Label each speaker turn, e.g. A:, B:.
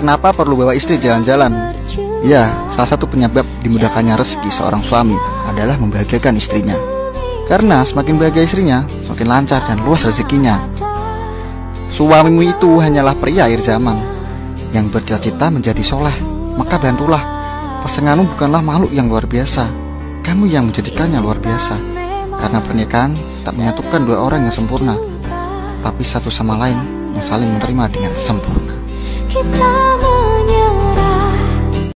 A: kenapa perlu bawa istri jalan-jalan? Ya, salah satu penyebab dimudahkannya rezeki seorang suami adalah membahagiakan istrinya. Karena semakin bahagia istrinya, semakin lancar dan luas rezekinya. Suamimu itu hanyalah pria akhir zaman yang bercita-cita menjadi soleh. Maka bantulah. Pasanganmu bukanlah makhluk yang luar biasa, kamu yang menjadikannya luar biasa. Karena pernikahan tak menyatukan dua orang yang sempurna, tapi satu sama lain yang saling menerima dengan sempurna.